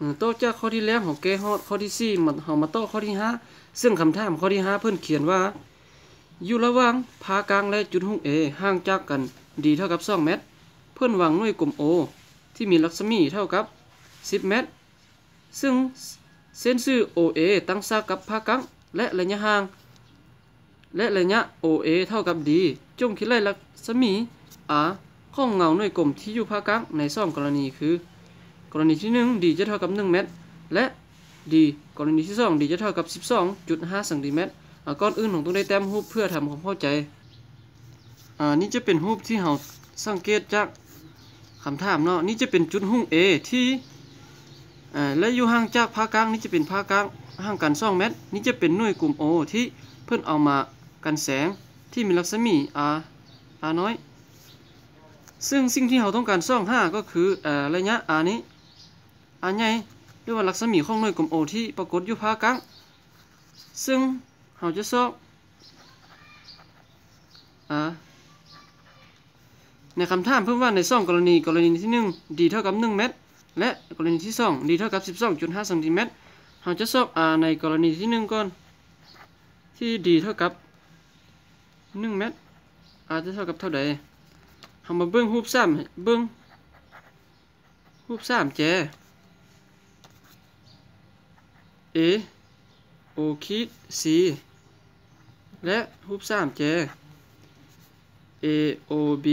โต๊ะจากข้อที่แล้วของเกฮอดข้อที่4มันเฮามาโต๊ะข้อที่5ซึ่งคำถามข้อที่5เพิ่นเขียนว่าอยู่ระหว่างผากลางและจุดหุ้ง A ห่างจากกัน d เท่ากับ2เมตรเพิ่นวางหน่วยกลม O ที่มีรัศมีเท่ากับ10เมตรซึ่งเส้นซื่อ OA ตั้งฉากกับผากลางและระยะห่างและระยะ OA เท่ากับ d จงคิดไล่รัศมี R ของเงาหน่วยกลมที่อยู่ผากลางใน2กรณีคือกรณีที่1 d จะเท่ากับ1เมตรและ d กรณีที่2 d จะเท่ากับ 12.5 ซมก่อนอื่นผมต้องได้แต้มรูปเพื่อทำความเข้าใจนี่จะเป็นรูปที่เราสังเกตจากคำถามเนาะนี่จะเป็นจุดหุ้ง A ที่และอยู่ห่างจากผากลางนี่จะเป็นผากลางห่างกัน2เมตรนี่จะเป็นหน่วยกลุ่ม O ที่เพิ่นเอามากันแสงที่มีรัศมี R น้อยซึ่งสิ่งที่เราต้องการส่องหาก็คือระยะ R นี้ R ใหญ่หรือว่ารัศมีของหน่วยกลุ่ม O ที่ปรากฏอยู่ผากลางซึ่งเราจะส่องในคำถามเพิ่มว่าใน2กรณีที่1 d เท่ากับ1เมตรและกรณีที่2 d เท่ากับ 12.5 ซมเราจะส่องในกรณีที่1ก่อนที่ d เท่ากับ1เมตร r จะเท่ากับเท่าใดเรามาเบิ่งรูป3เบิ่งรูป3แจ a o ขีด c และรูป3แจ AOB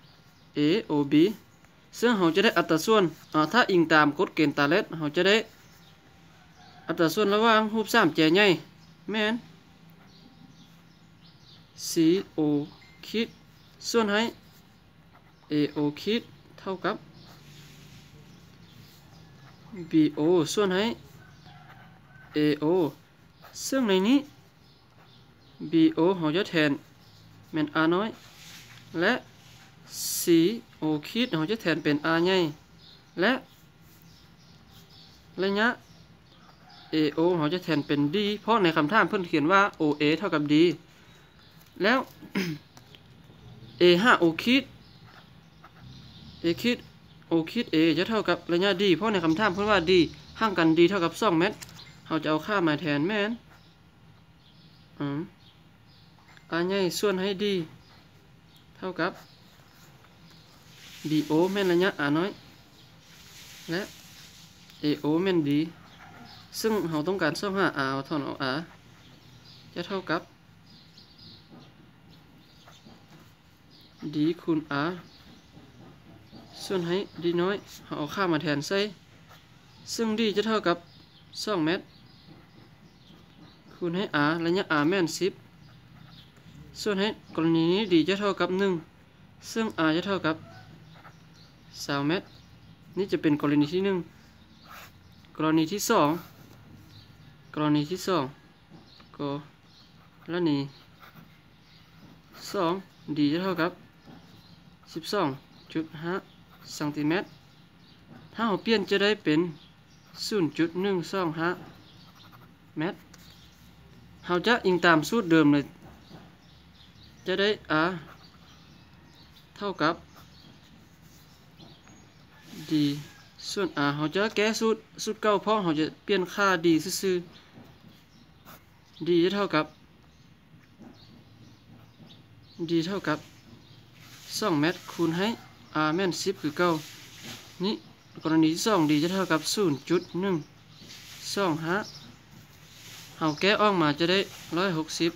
ซึ่งเราจะได้อัตราส่วนถ้าอิงตามกฎเกณฑ์ตาเล็ดเราจะได้อัตราส่วนระหว่างรูป3แจใหญ่แม่น CO คิดส่วนให้ AO คิดเท่ากับ BO ส่วนให้ AO ซึ่งในนี้ BO เราจะแทนแม่น R น้อยและ CO คิดเราจะแทนเป็น R ใหญ่และระยะ AO เราจะแทนเป็น D เพราะในคำถามเพิ่นเขียนว่า OA เท่ากับ D แล้ว A5 O คิด A คิด O คิด A จะเท่ากับระยะ D เพราะในคำถามเพิ่นว่า D ห่างกัน D เท่ากับ2เมตรเราจะเอาค่ามาแทนแม่นR ใหญ่ส่วนให้ D เท่ากับ BO แม่นระยะ R น้อยและ AO แม่น D ซึ่งเราต้องการส่องหา R ถอนออก R จะเท่ากับ D คูณ R ส่วนให้ D น้อยเราเอาค่ามาแทนใส่ซึ่ง D จะเท่ากับ2เมตรคูณให้ R ระยะ R แม่น10ส่วนให้กรณีนี้ D จะเท่ากับ1ซึ่ง R จะเท่ากับ20เมตรนี่จะเป็นกรณีที่1กรณีที่2ก็และนี่2 D จะเท่ากับ 12.5 ซมถ้าเราเปลี่ยนจะได้เป็น 0.125 เมตรเราจะอิงตามสูตรเดิมเลยจะได้ R เท่ากับ D ส่วน R เราจะแก้สูตรเก่าเพราะเราจะเปลี่ยนค่า D ซื่อๆ D จะเท่ากับ 2 เมตรคูณให้ R แม่น10คือเก่านี่กรณีที่2 D จะเท่ากับ 0.125 เราแก้ออกมาจะได้160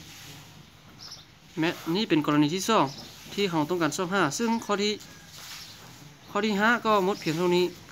เมตรนี่เป็นกรณีที่2ที่เราต้องการส่องหาซึ่งข้อที่5ก็หมดเพียงเท่านี้